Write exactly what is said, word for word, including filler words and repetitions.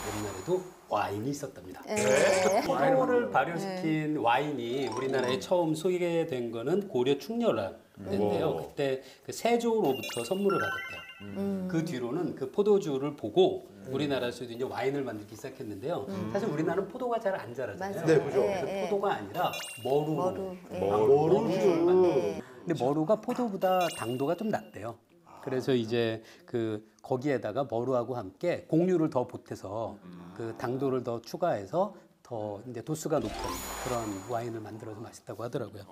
옛날에도 와인이 있었답니다. 네. 포도를 발효시킨 와인이 우리나라에 처음 소개된 거는 고려 충렬화인데요. 그때 그 세조로부터 선물을 받았대요. 음. 그 뒤로는 그 포도주를 보고 우리나라에서도 이제 와인을 만들기 시작했는데요. 사실 우리나라는 포도가 잘 안 자라잖아요. 맞아요. 네, 그죠. 그래서 예, 예. 포도가 아니라 머루. 머루. 예. 머루주. 근데 머루가 포도보다 당도가 좀 낮대요. 그래서 이제 그 거기에다가 머루하고 함께 곡류를 더 보태서 그 당도를 더 추가해서 더 이제 도수가 높은 그런 와인을 만들어서 맛있다고 하더라고요.